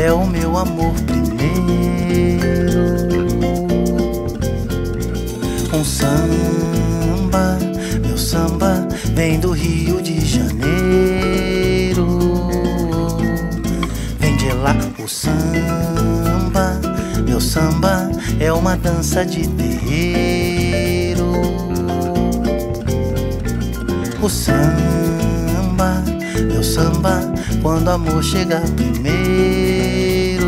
é o meu amor primeiro. Um samba, meu samba, vem do Rio de Janeiro. Vem de lá o samba, meu samba, é uma dança de terreiro. O samba, meu samba, quando o amor chega primeiro.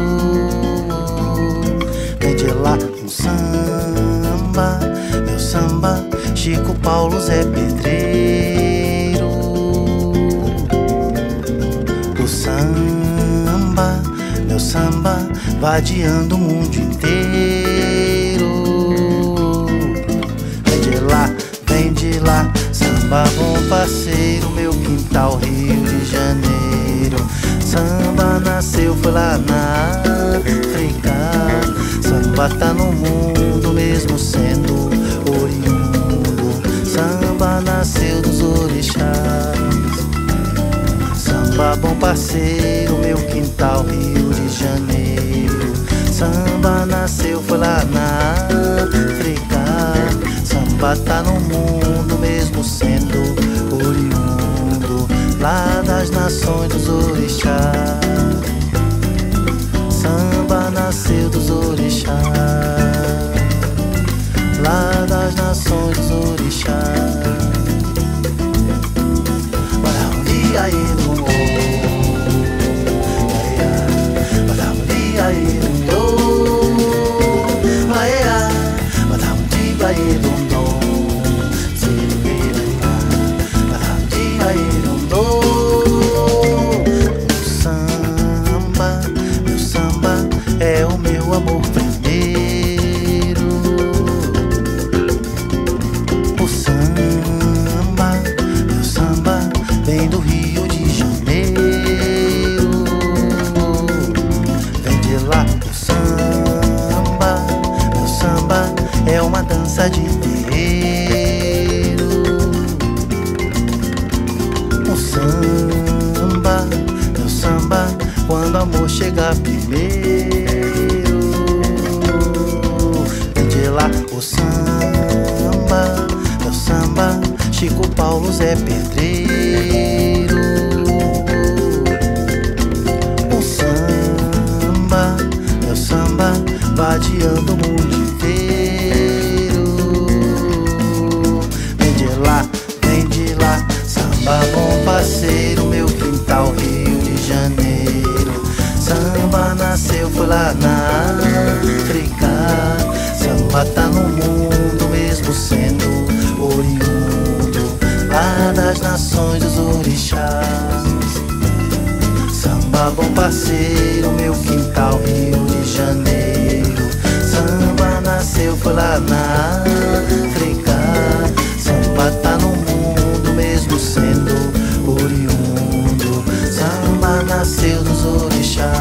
Vem de lá um samba, meu samba, Chico, Paulo, Zé Pedreiro. O samba, meu samba, vadiando o mundo inteiro. Vem de lá, samba bom parceiro, meu quintal, Rio de Janeiro. Samba nasceu, foi lá na África. Samba tá no mundo, mesmo sendo oriundo. Samba nasceu dos orixás. Samba bom parceiro, meu quintal, Rio de Janeiro. Samba nasceu, foi lá na África. Samba tá no mundo, mesmo sendo oriundo lá das nações dos orixás. Samba nasceu dos orixás, lá das nações dos orixás. Samba, meu samba, é o meu amor primeiro. O samba, meu samba, vem do Rio de Janeiro. Vem de lá o samba, meu samba, é uma dança de terreiro. O samba, meu samba, quando o amor chega primeiro. Vem de lá o samba, meu samba, Chico, Paulo, Zé Pedreiro. O samba, meu samba, vadiando o mundo inteiro. Vem de lá, samba bom parceiro, meu quintal, Rio de Janeiro. Samba nasceu, foi lá na África. Samba tá no mundo, mesmo sendo oriundo lá das nações dos orixás. Samba bom parceiro, meu quintal, Rio de Janeiro. Samba nasceu, foi lá na África. Samba tá no mundo, mesmo sendo oriundo. Samba nasceu dos orixás.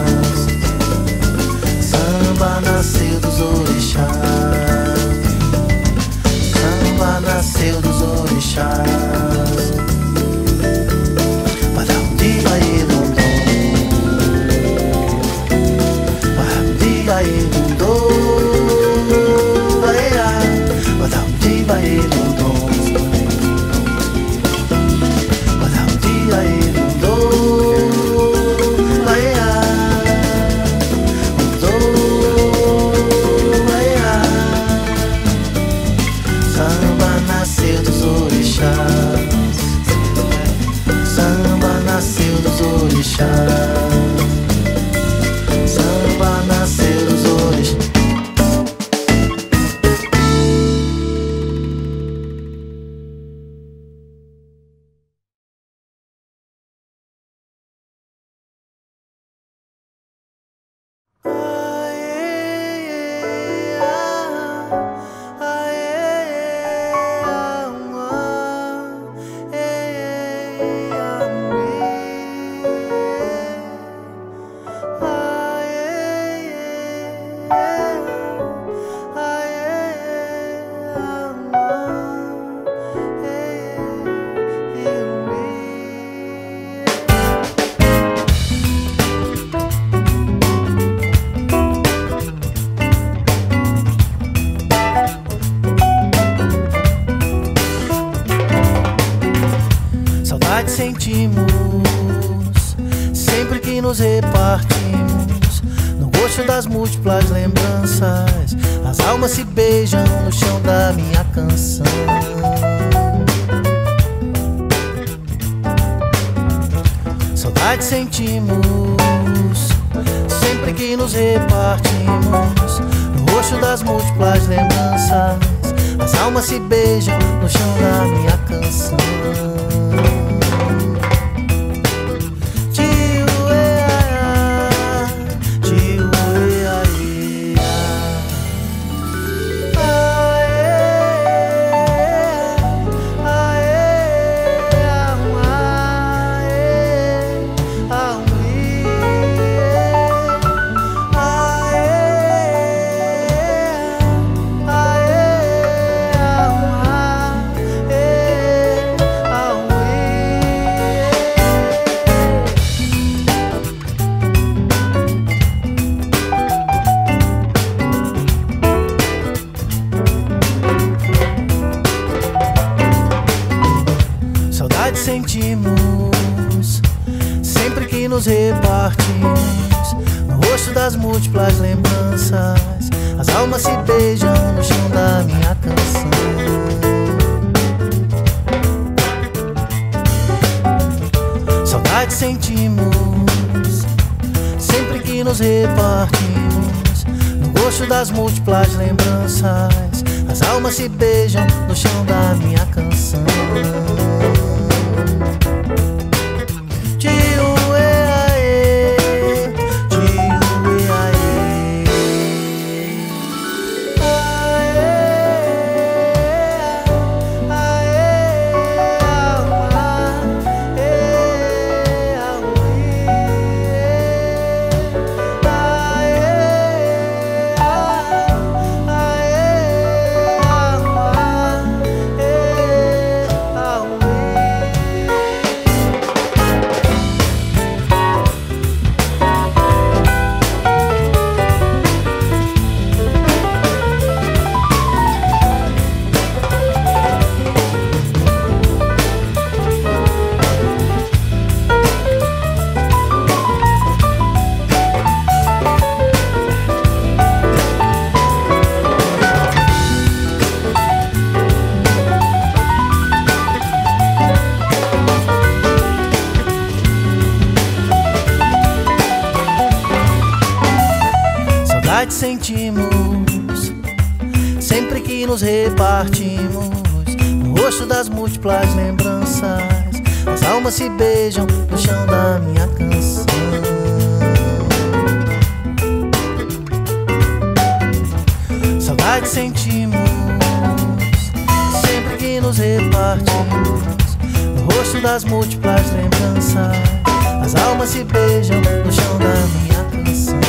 Samba nasceu dos orixás. Samba nasceu dos orixás. Badam di ba ye dum dum. Badam di sentimos sempre que nos repartimos, no gosto das múltiplas lembranças. As almas se beijam no chão da minha canção. Saudade sentimos sempre que nos repartimos, no rosto das múltiplas lembranças. As almas se beijam no chão da minha canção. Saudade sentimos sempre que nos repartimos, no rosto das múltiplas lembranças. As almas se beijam no chão da minha canção. Saudade sentimos sempre que nos repartimos, no gosto das múltiplas lembranças. As almas se beijam no chão da minha canção. Saudade sentimos sempre que nos repartimos, no rosto das múltiplas lembranças. As almas se beijam no chão da minha canção. Saudade sentimos sempre que nos repartimos, no rosto das múltiplas lembranças. As almas se beijam no chão da minha canção.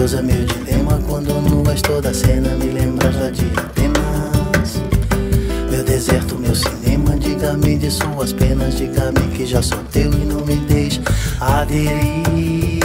Deus é meu dilema, quando nu és toda a cena, me lembras lá de Atenas. Meu deserto, meu cinema, diga-me de suas penas, diga-me que já sou teu e não me deixe à deriva.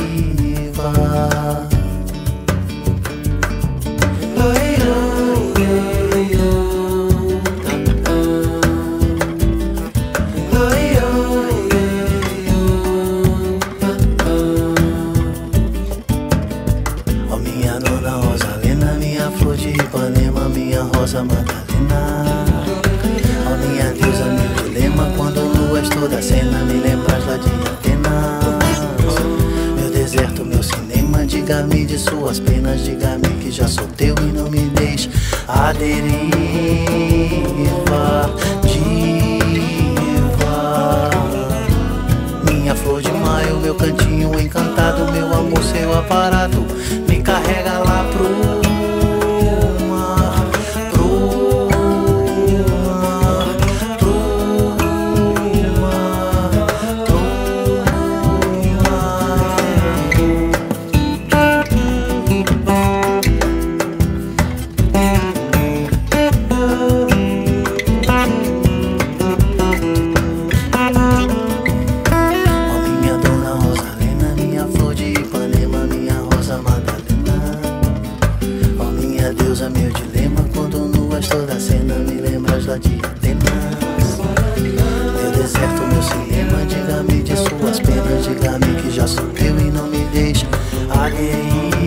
Oh, minha dona Rosalena, minha flor de Ipanema, minha rosa Madalena. Oh, minha deusa, meu dilema, quando nu és toda a cena, me lembras lá de Atenas. Meu deserto, meu cinema, diga-me de suas penas, diga-me que já sou teu e não me deixe à deriva. Diva, minha flor de maio, meu cantinho encantado, meu amor, seu aparato, me carrega lá pro mar, pro mar, pro mar, pro deusa, meu dilema, quando nu és toda a cena, me lembras lá de Atenas. Meu deserto, meu cinema, diga-me de suas penas, diga-me que já sou teu e não me deixa à deriva.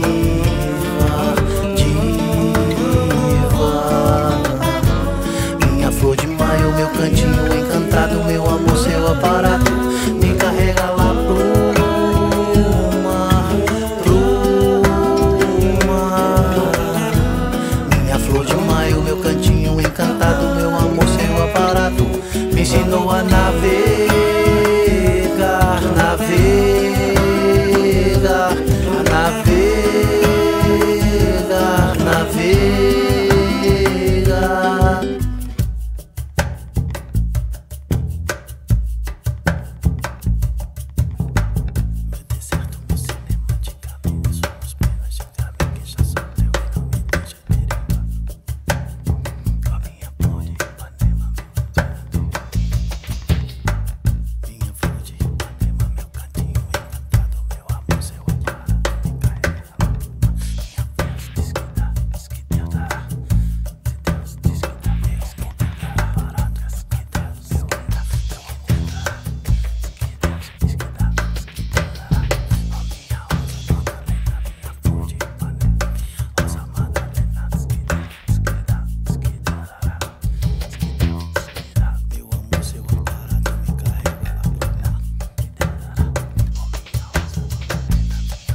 Diva, minha flor de maio, meu cantinho encantado, meu amor, seu aparato, me carrega lá pro me ensinou a navegar, navegar, a navegar, navegar. Meu deserto, meu cinema, diga-me de suas penas, diga-me que já sou teu e não me deixa deriva. A minha flor de Ipanema, minha flor de Ipanema, meu cantinho encantado, meu amor, seu aparato, me carrega lá. Minha voz diz que dá, diz que Deus dará. Se Deus diz que dá, Deus que dá, meu aparato, diz que Deus diz que dá, Deus que dará. Se Deus diz que dá, Deus que dará. Ó minha rosa Madalena, minha flor de Ipanema, rosa Madalena, diz que dá, diz que dá, diz que dará. Diz que Deus diz que dá, meu amor, seu aparato, me carrega lá pro mar, me dará. Ó minha rosa Madalena, minha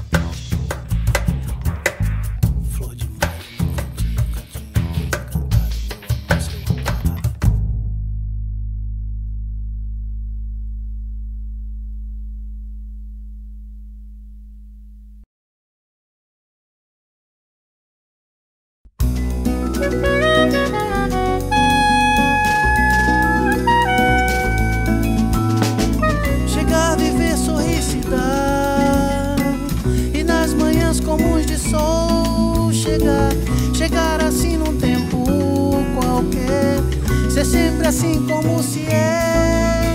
flor de maio, meu cantinho, cantinho encantado, meu amor, seu aparato. Chegar, viver, sorrir, se dar, e nas manhãs comuns de sol chegar, chegar assim num tempo qualquer, ser sempre assim como se é.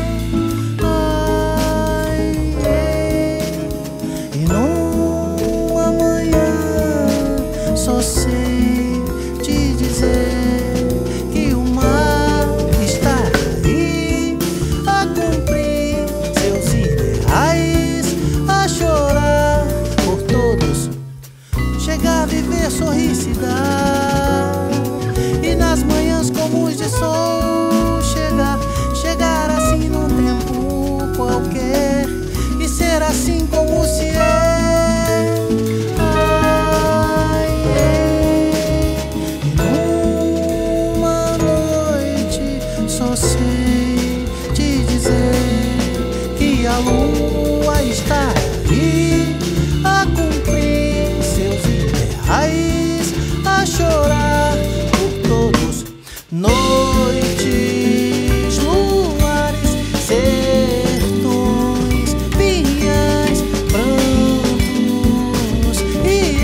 Ai, e num amanhã só sei te dizer que o mar está aí a cumprir seus ideais, a chorar por todos, chegar, viver, sorrir, se dar, e nas manhãs comuns de sol chegar, chegar assim num tempo qualquer, e ser assim como se é. Ai, e numa noite só sei te dizer que a lua está aí a cumprir seus ideais, a chorar por todos. Noites, luares, sertões, pinhais, prantos e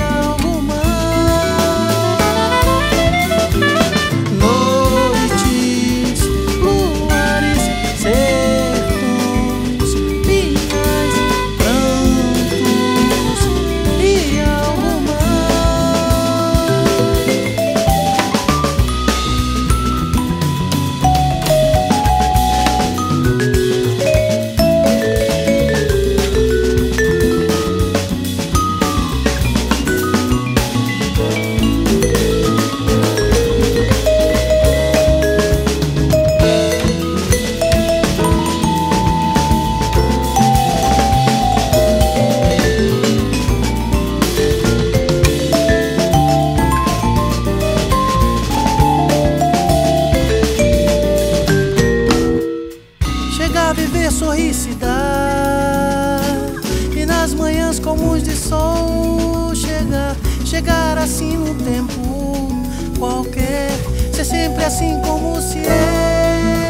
viver, sorrir se dá. E nas manhãs comuns de sol chegar assim no tempo qualquer, ser sempre assim como se é.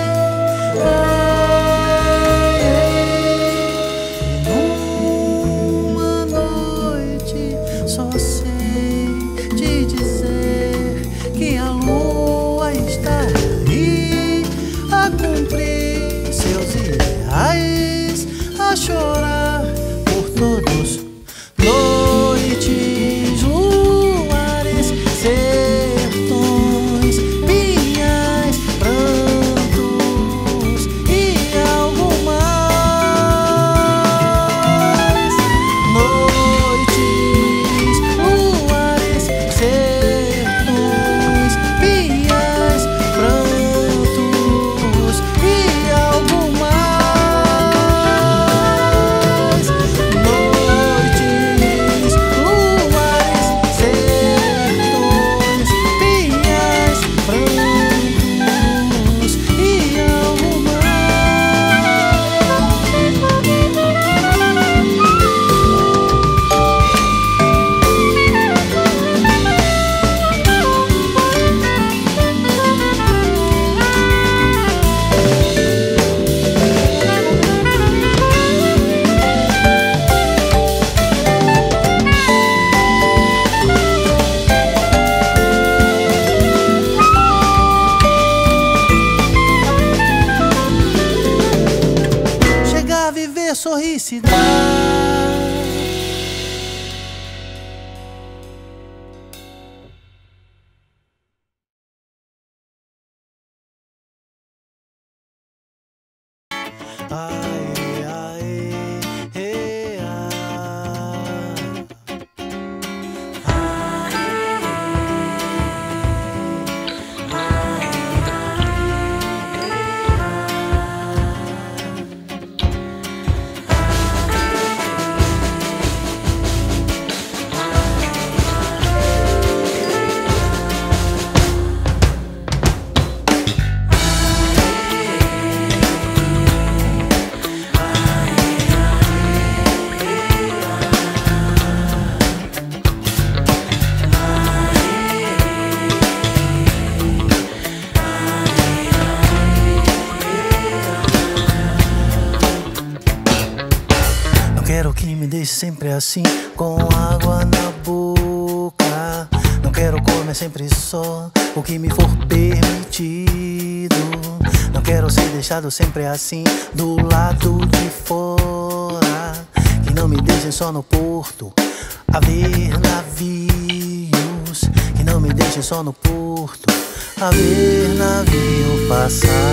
Numa noite só sei te dizer que a lua está aí a cumprir seus ideais, a chorar por todos. Noites, luares, sertões, pinhais, prantos e algo mais. Noites, luares, sertões, pinhais, prantos e algo mais. Noites, luares, sertões, pinhais, prantos e algo chegar, viver, sorrir se dá. Aê, aê, ê, ah. Não quero que me deixe sempre assim, com água na boca. Não quero comer sempre só o que me for permitido. Não quero ser deixado sempre assim, do lado de fora. Que não me deixem só no porto a ver navios. Que não me deixem só no porto a ver navio passar.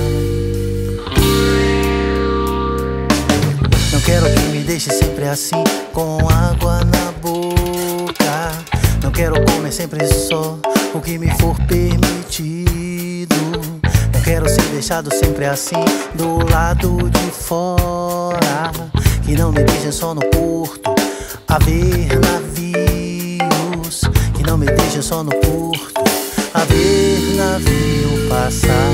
Não quero que me deixe sempre assim, com água na boca. Não quero comer sempre só o que me for permitido. Não quero ser deixado sempre assim, do lado de fora. Que não me deixem só no porto a ver navios. Que não me deixem só no porto a ver navio passar.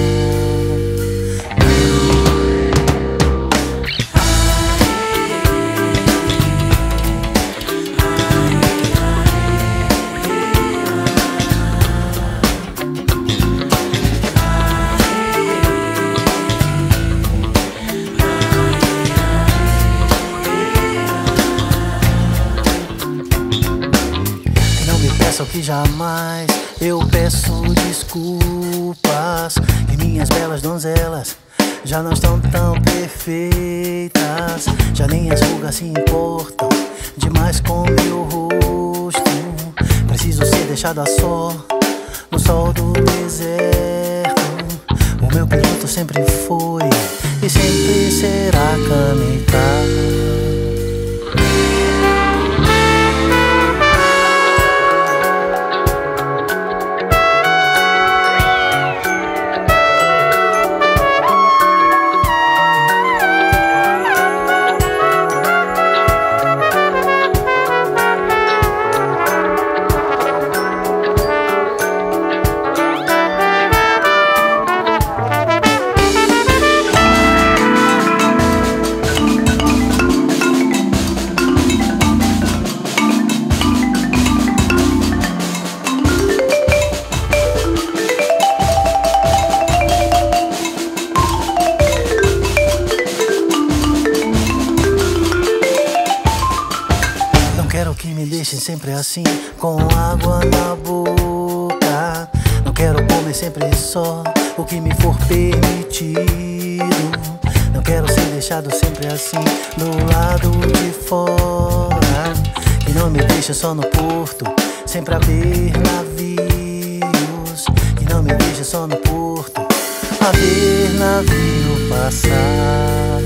O que jamais eu peço desculpas, que minhas belas donzelas já não estão tão perfeitas. Já nem as rugas se importam demais com meu rosto. Preciso ser deixado a só no sol do deserto. O meu piloto sempre foi e sempre será Kaneta. deixem sempre assim, com água na boca. Não quero comer sempre só o que me for permitido. Não quero ser deixado sempre assim, do lado de fora. Que não me deixa só no porto, sempre a ver navios. Que não me deixa só no porto, a ver navio passar.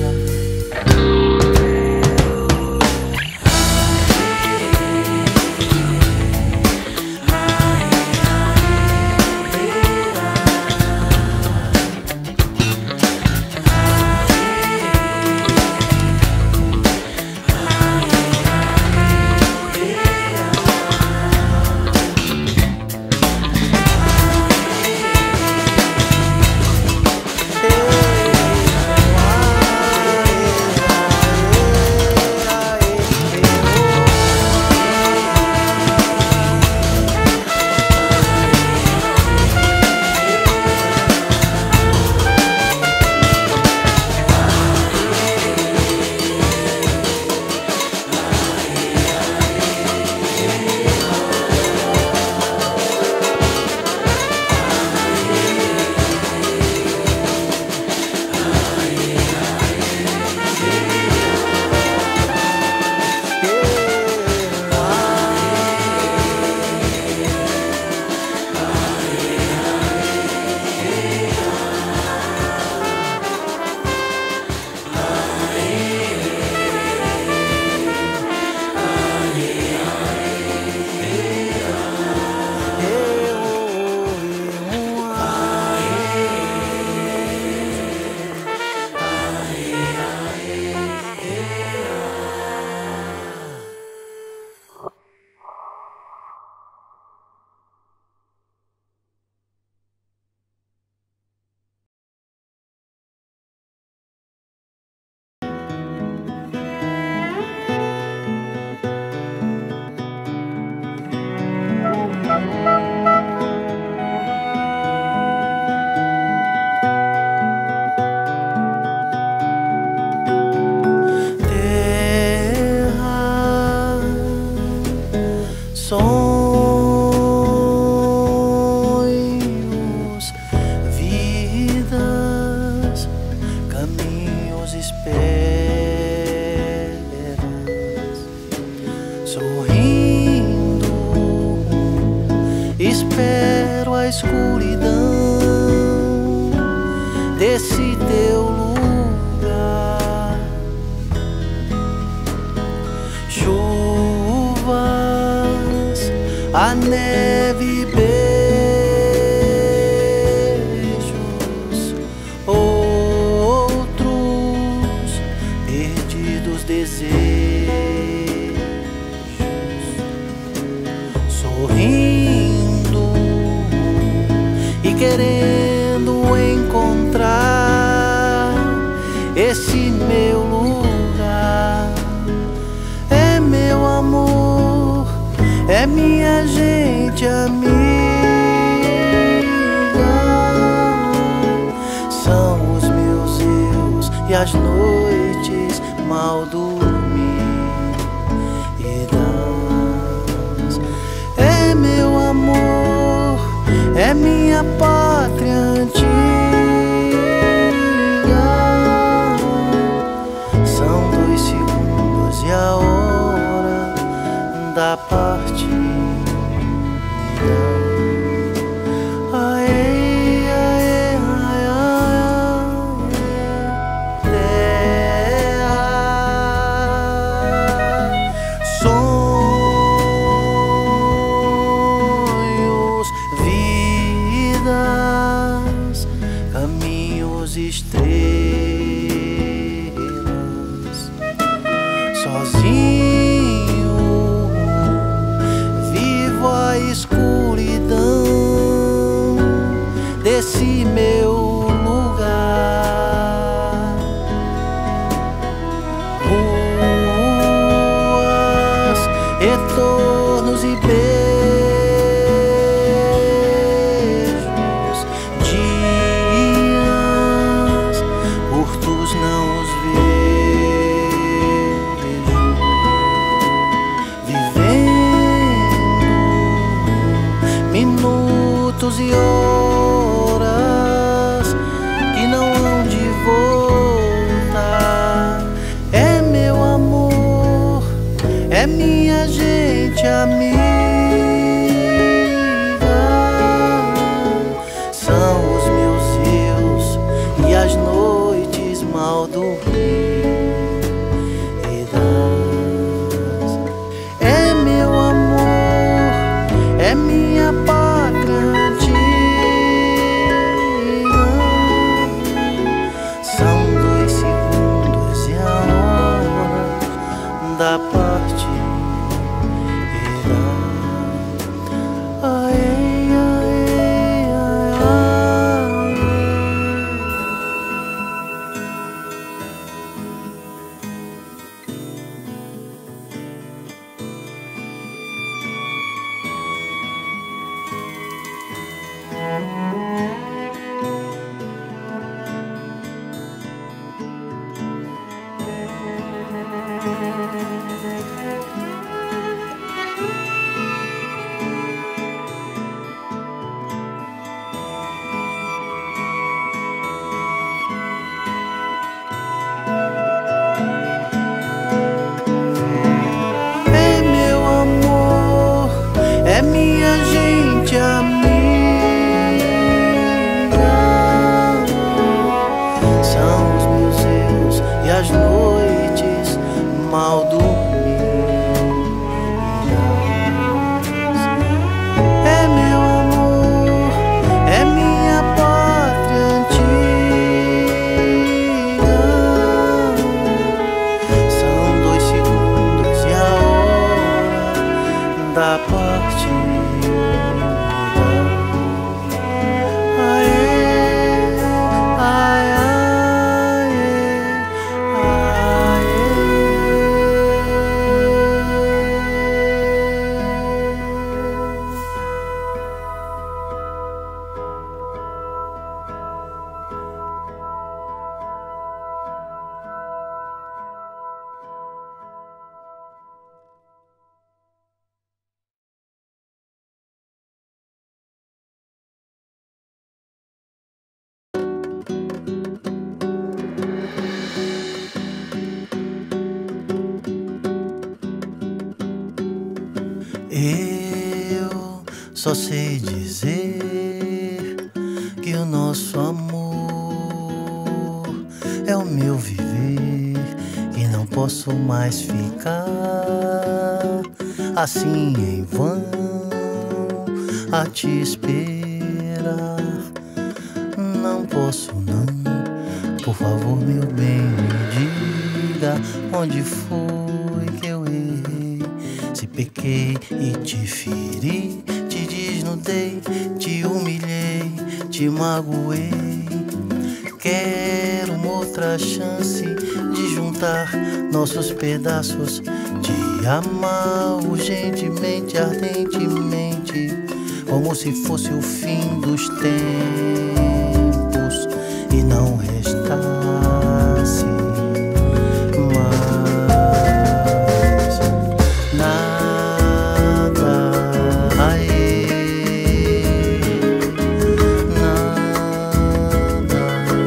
Sonhos, vidas, caminhos, esperas. Sorrindo, espero a escuridão desse teu lugar. Chuvas, a neve, beijos, outros perdidos desejos, sorrindo e querendo encontrar esse meu lugar. É meu amor, é minha gente amiga. São os meus eus e as noites mal dormidas. É meu amor, é minha pátria antiga. São 2 segundos e a hora da partida. Aê, aê, aê, aê, terra. Sonhos, vidas, caminhos, estrelas. Sozinho vivo a escuridão desse meu lugar. Ruas, retornos e beijos, dias mal dormir. É meu amor, é minha pátria antiga. São 2 segundos e a hora da partida. É meu amor, é minha gente amiga. São os meus erros e as noites mal dormidas. É meu amor, é minha pátria antiga. São 2 segundos e a hora da partida. Eu só sei dizer que o nosso amor é o meu viver, e não posso mais ficar assim em vão a te esperar. Não posso não, por favor meu bem, me diga onde foi que eu errei. Se pequei e te feri, te desnudei, te humilhei, te magoei. Quero uma outra chance de juntar nossos pedaços, de amar urgentemente, ardentemente, como se fosse o fim dos tempos e não restasse mais nada. Aê, nada.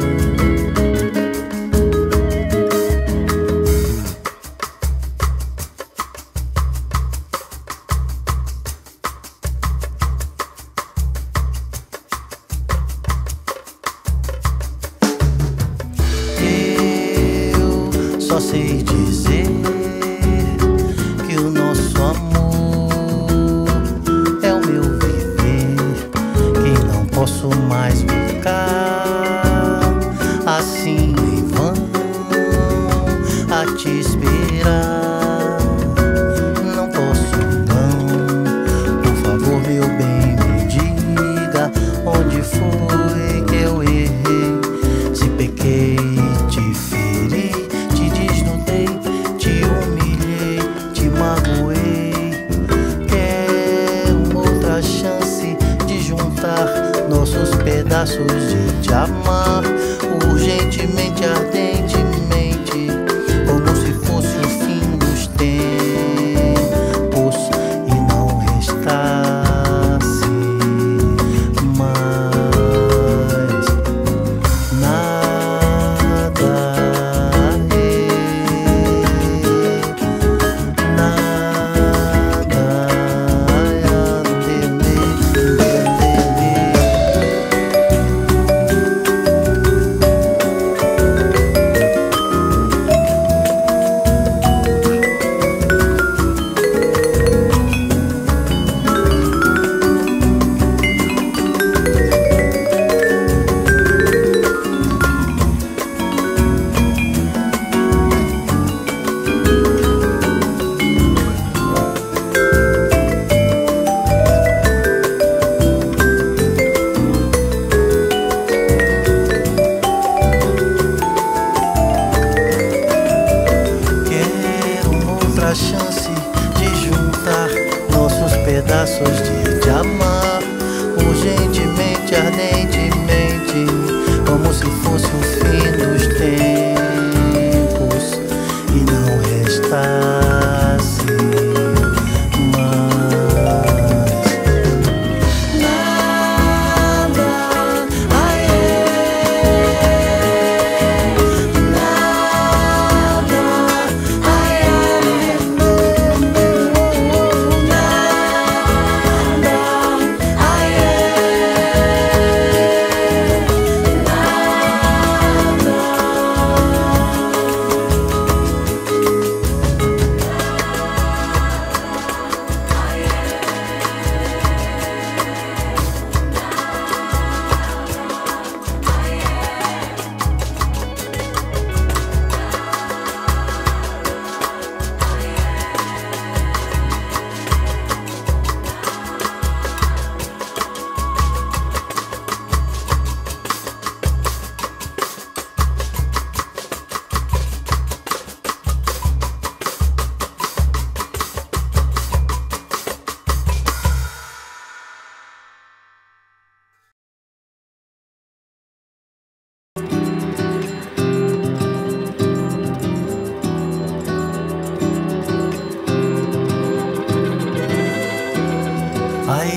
Só sei dizer que o nosso amor é o meu viver, que não posso mais ficar assim em vão a te esperar. Não posso não, por favor meu bem, me diga onde foi que eu errei. Se pequei, te feri, te desnudei, te humilhei, te magoei. Quero uma outra chance de juntar nossos pedaços, de te amar urgentemente, ardentemente, como se fosse o fim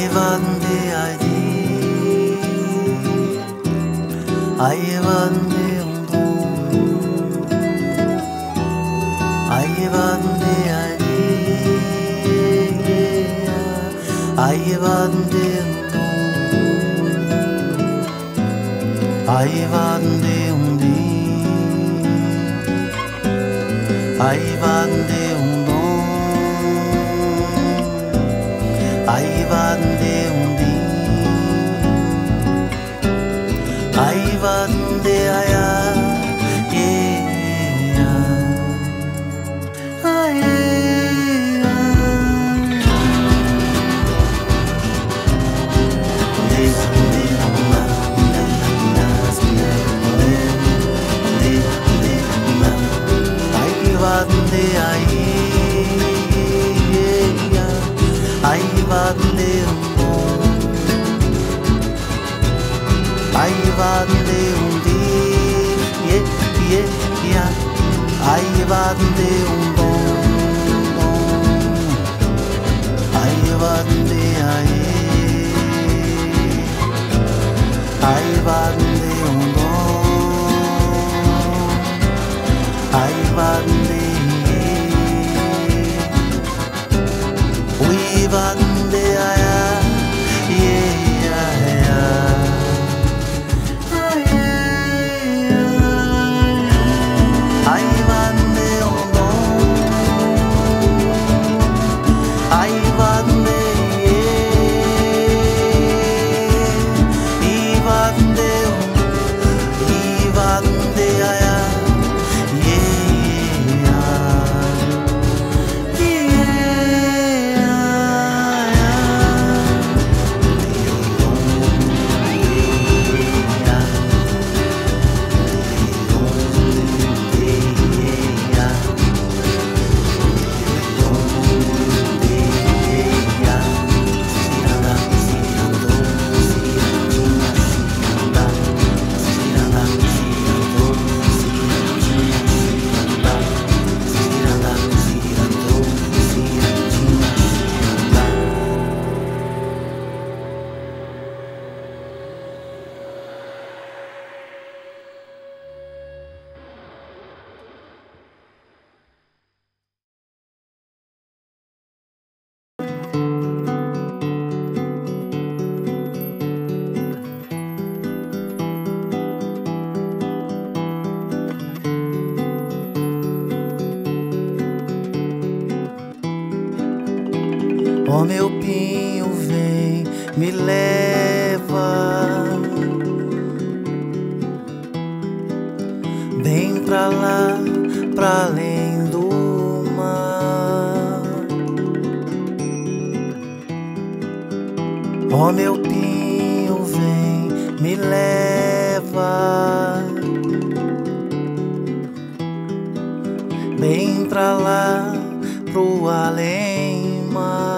vande adi, ai vande ai vande adi, ai vande ai vande ai vande ai vande ai vande aya ai vande ai vande ai vande ai vande ai vande ai vande vande aya ai vande ai vande i vande aya Ó meu pinho, vem, me leva bem pra lá, pra além do mar. Ó meu pinho, vem, me leva bem pra lá, pro além mar.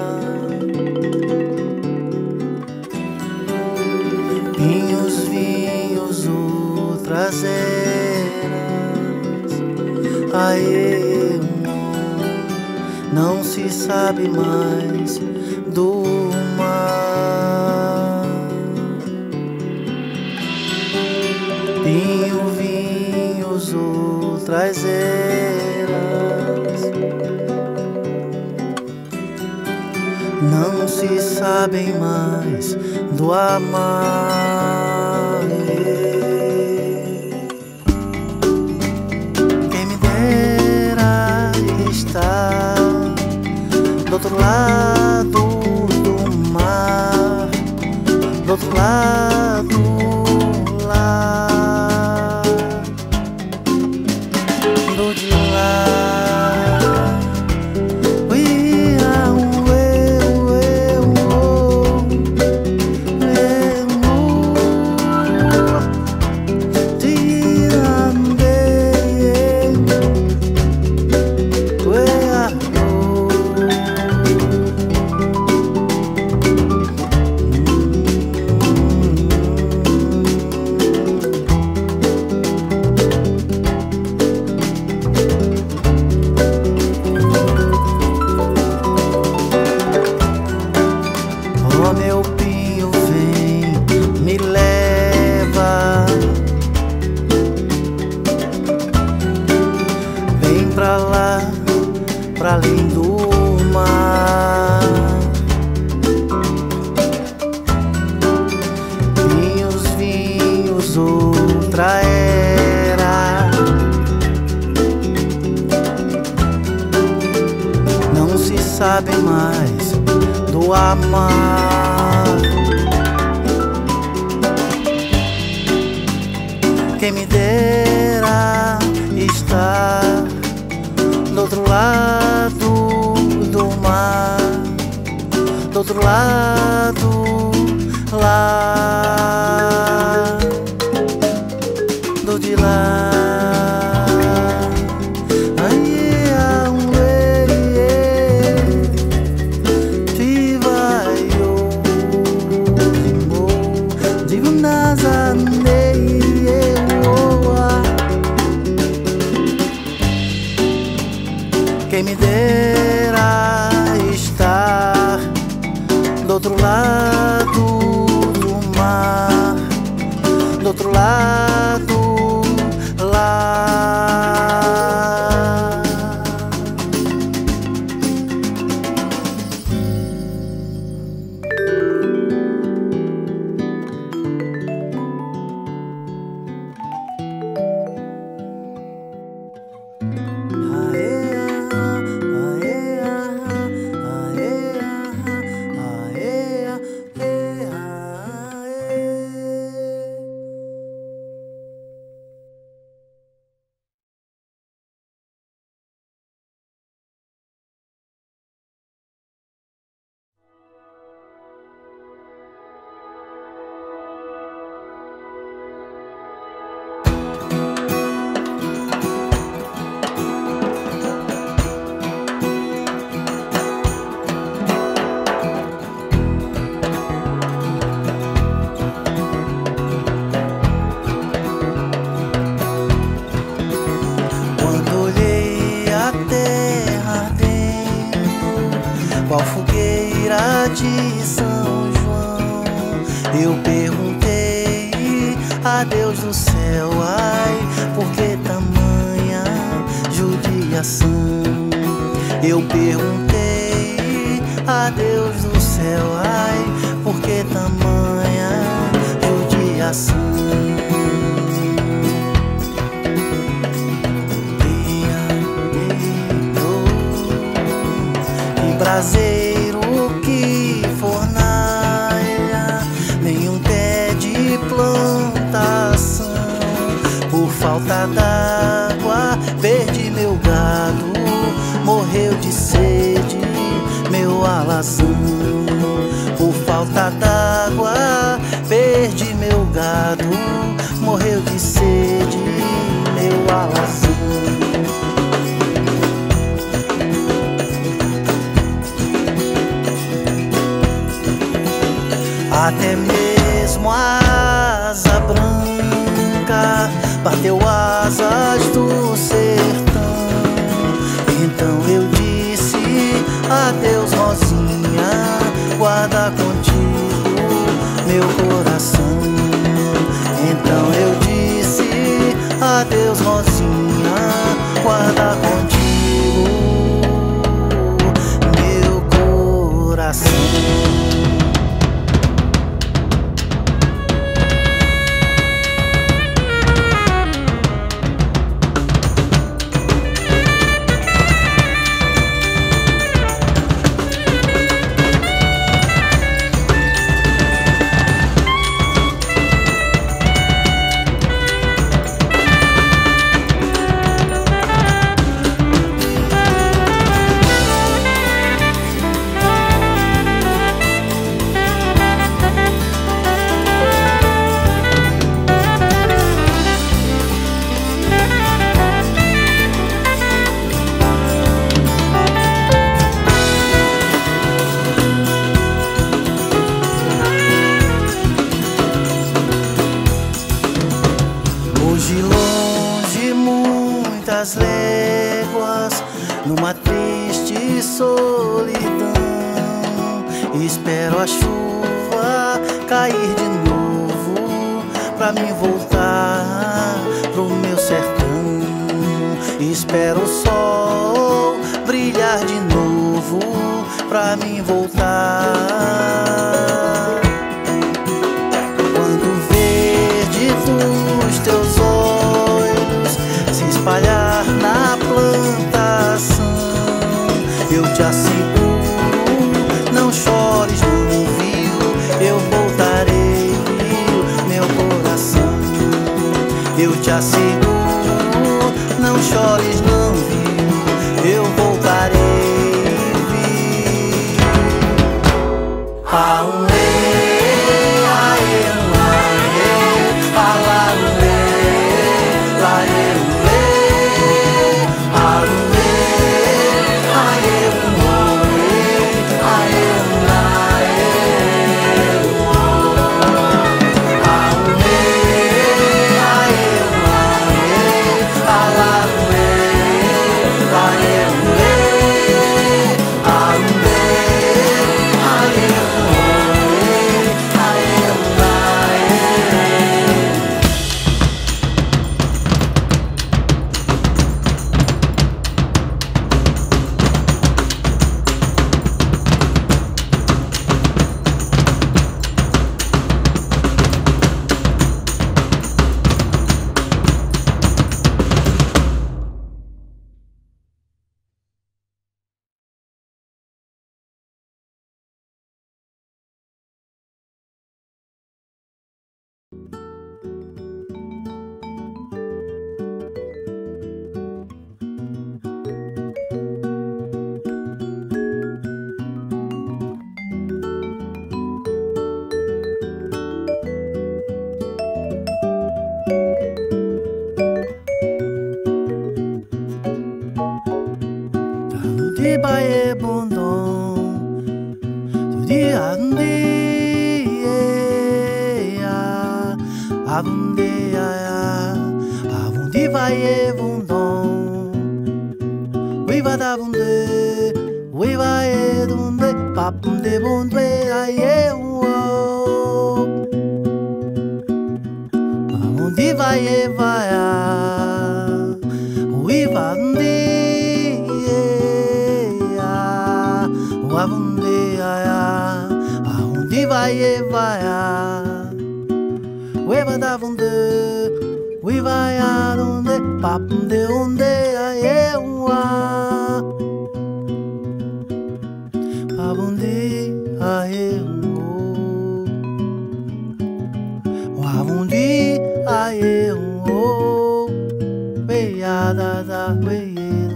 Pinhos, vinhos, outras eras, aê, não se sabe mais do mar. Pinho, vinhos, outras eras, não se sabem mais do amar. Quem me dera estar do outro lado do mar, do outro lado lá, do de lá. pra lá, pra além do mar. Vinhos, vinhos, outra era. Não se sabe mais do amar. Quem me dera estar do outro lado do mar, do outro lado lá, do de lá. Quem me dera estar do outro lado do mar, do outro lado lá. Qual fogueira de São João? Eu perguntei a Deus do céu, ai, por que tamanha judiação? Eu perguntei a Deus do céu, ai, por que tamanha judiação? Braseiro que fornalha, nenhum pé de plantação. Por falta d'água, perdi meu gado, morreu de sede meu alazão. Por falta d'água, perdi meu gado, morreu de sede meu alazão. Até mesmo a asa branca bateu asas do sertão. Então eu disse adeus, Rosinha, guarda contigo meu coração. Então eu disse adeus, Rosinha, guarda contigo meu coração. muitas léguas, numa triste solidão. Espero a chuva cair de novo pra mim voltar pro meu sertão. Espero o sol brilhar de novo pra mim voltar. Quando o verde dos teus olhos se espalhar na plantação, eu te asseguro, não chores, não viu, eu voltarei, meu coração. Eu te asseguro, não chores, não viu, eu voltarei. Baie bondon, tu di andi ya, abundi ya, abundi baie bondon, we va da bunde, we va e dunde, papunde bunde aye wo, abundi baie vaia, we va andi. Aonde vai, vai, ueva da bunde, ueva aonde, papum de onde é uma, aonde é aonde é veia da veia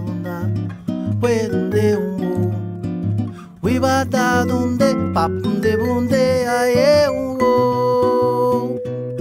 onde we va da donde, papum de bunde, aye wo.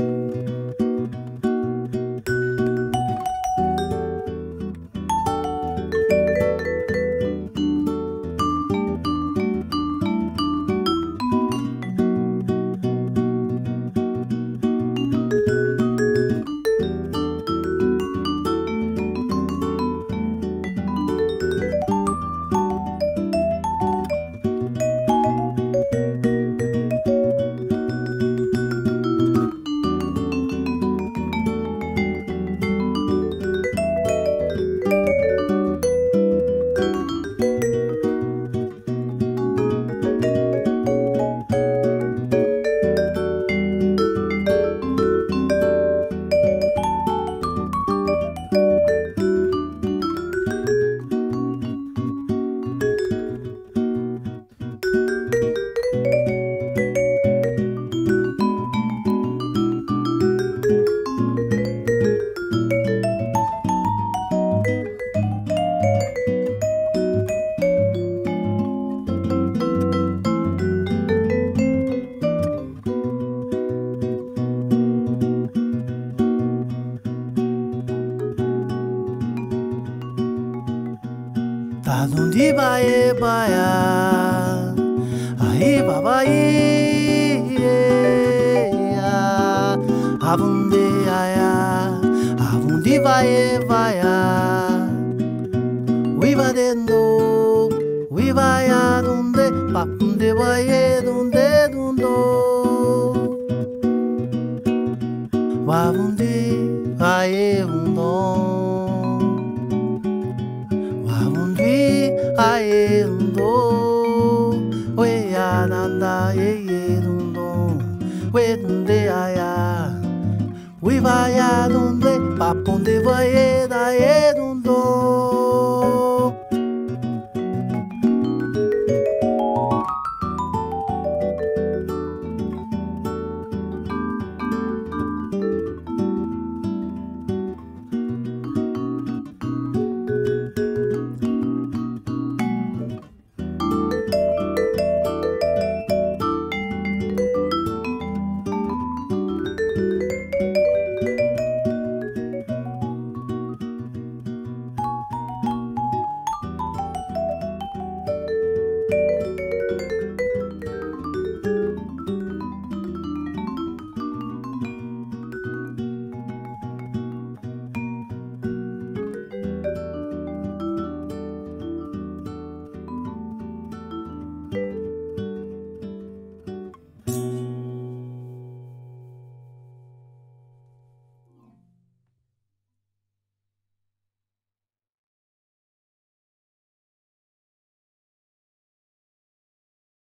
Da donde vai, vai, aí vai, aonde vai, vai, we va dentro, we vai aonde, pa onde vai, donde, va onde vai, papunde voie da